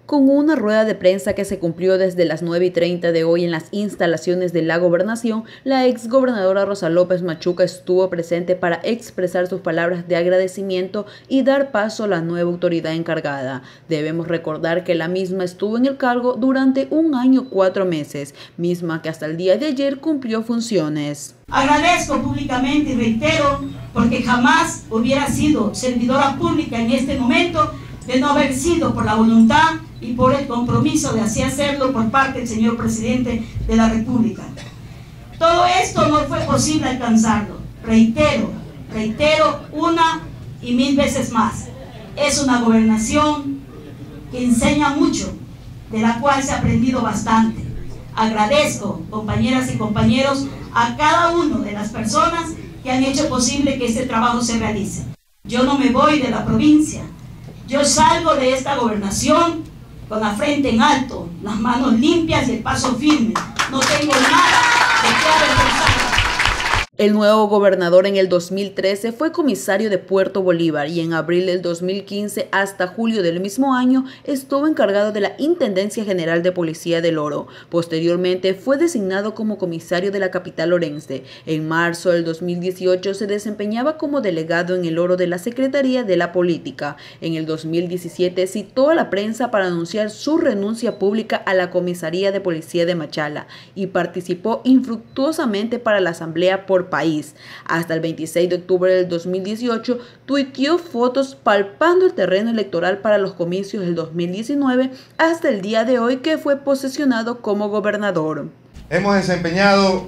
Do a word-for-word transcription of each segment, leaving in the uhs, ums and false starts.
Con una rueda de prensa que se cumplió desde las nueve y treinta de hoy en las instalaciones de la Gobernación, la exgobernadora Rosa López Machuca estuvo presente para expresar sus palabras de agradecimiento y dar paso a la nueva autoridad encargada. Debemos recordar que la misma estuvo en el cargo durante un año cuatro meses, misma que hasta el día de ayer cumplió funciones. Agradezco públicamente y reitero, porque jamás hubiera sido servidora pública en este momento de no haber sido por la voluntad y por el compromiso de así hacerlo por parte del señor presidente de la República. Todo esto no fue posible alcanzarlo. Reitero, reitero una y mil veces más. Es una gobernación que enseña mucho, de la cual se ha aprendido bastante. Agradezco, compañeras y compañeros, a cada una de las personas que han hecho posible que este trabajo se realice. Yo no me voy de la provincia. Yo salgo de esta gobernación con la frente en alto, las manos limpias y el paso firme. No tengo nada de qué avergonzarme. El nuevo gobernador en el dos mil trece fue comisario de Puerto Bolívar y en abril del dos mil quince hasta julio del mismo año estuvo encargado de la Intendencia General de Policía del Oro. Posteriormente fue designado como comisario de la capital orense. En marzo del dos mil dieciocho se desempeñaba como delegado en el Oro de la Secretaría de la Política. En el dos mil diecisiete citó a la prensa para anunciar su renuncia pública a la Comisaría de Policía de Machala y participó infructuosamente para la Asamblea por país. Hasta el veintiséis de octubre del dos mil dieciocho tuiteó fotos palpando el terreno electoral para los comicios del dos mil diecinueve hasta el día de hoy que fue posesionado como gobernador. Hemos desempeñado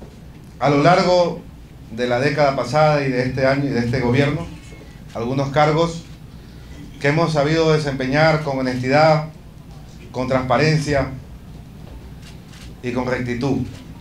a lo largo de la década pasada y de este año y de este gobierno algunos cargos que hemos sabido desempeñar con honestidad, con transparencia y con rectitud.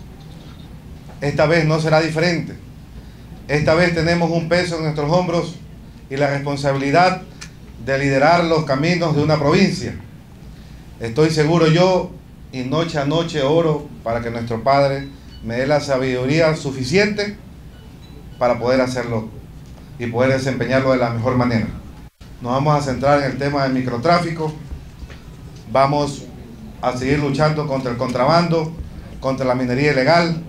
Esta vez no será diferente. Esta vez tenemos un peso en nuestros hombros y la responsabilidad de liderar los caminos de una provincia. Estoy seguro yo, y noche a noche oro para que nuestro Padre me dé la sabiduría suficiente para poder hacerlo y poder desempeñarlo de la mejor manera. Nos vamos a centrar en el tema del microtráfico. Vamos a seguir luchando contra el contrabando, contra la minería ilegal.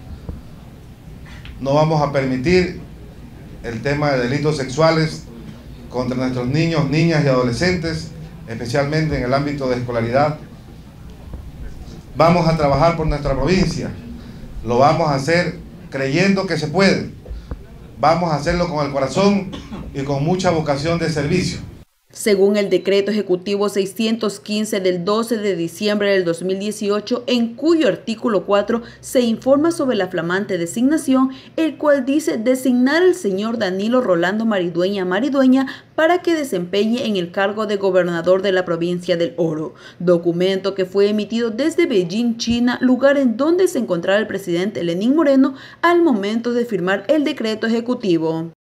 No vamos a permitir el tema de delitos sexuales contra nuestros niños, niñas y adolescentes, especialmente en el ámbito de escolaridad. Vamos a trabajar por nuestra provincia. Lo vamos a hacer creyendo que se puede. Vamos a hacerlo con el corazón y con mucha vocación de servicio. Según el decreto ejecutivo seiscientos quince del doce de diciembre del dos mil dieciocho, en cuyo artículo cuatro se informa sobre la flamante designación, el cual dice designar al señor Danilo Rolando Maridueña Maridueña para que desempeñe en el cargo de gobernador de la provincia del Oro, documento que fue emitido desde Beijing, China, lugar en donde se encontraba el presidente Lenín Moreno al momento de firmar el decreto ejecutivo.